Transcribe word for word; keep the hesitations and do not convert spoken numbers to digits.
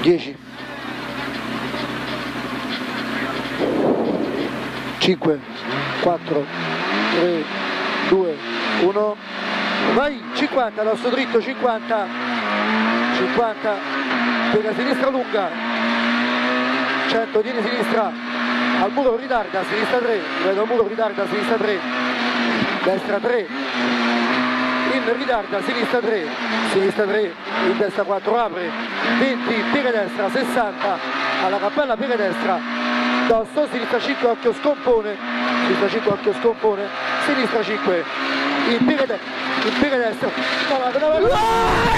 dieci, cinque, quattro, tre, due, uno, vai, cinquanta, lasso dritto, cinquanta, cinquanta, piega sinistra lunga, cento, tieni sinistra, al muro ritarda, sinistra tre, vedo al muro ritarda, sinistra tre, destra tre, in ritarda, sinistra tre, sinistra tre, in destra quattro, apre, venti, piega destra, sessanta, alla cappella piega destra, tasto, sinistra cinque, occhio scompone, sinistra cinque, occhio scompone, sinistra cinque, in piega destra, in piega destra, no, no, no, no, no.